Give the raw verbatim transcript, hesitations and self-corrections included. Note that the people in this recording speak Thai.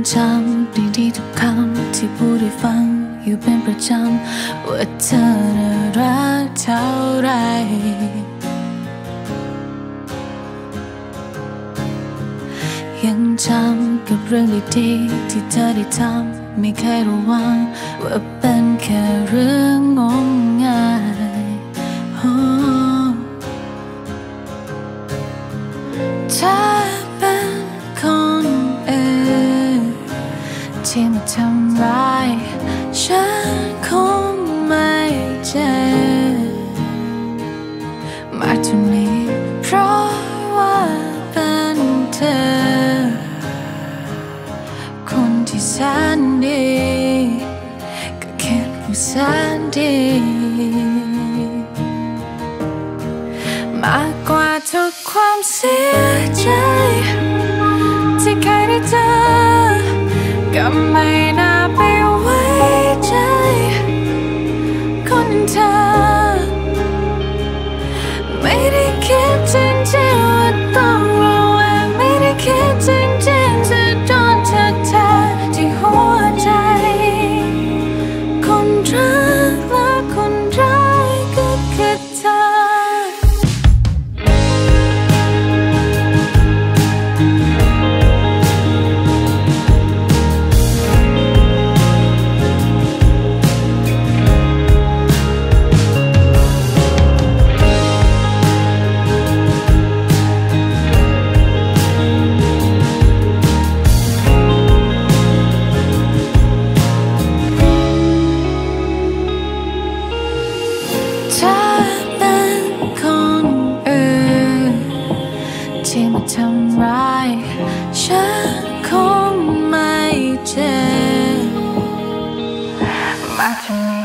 จำดีๆทุกคำที่พูดให้ฟังอยู่เป็นประจำว่าเธอน่ารักเท่าไรยังจำกับเรื่องดีๆที่เธอได้ทำไม่เคยระวังว่าเป็นแค่เรื่องงมงายถ้าเป็นคนอื่นที่มาทำร้ายฉันคงไม่เจ็บมากเท่านี้เพราะว่าเป็นเธอคนที่แสนดีก็คิดว่าแสนดีมากกว่าทุกความเสียใจที่เคยได้เจอก็ไม่น่าไปไว้ใจคนเธอไม่ได้คิดจริงๆว่าต้องระแวงไม่ได้คิดจริงๆจะโดนเธอแทะที่หัวใจคนรักและคนร้ายก็คือเธอที่มาทำร้ายฉันคงไม่เจ็บมากเท่านี้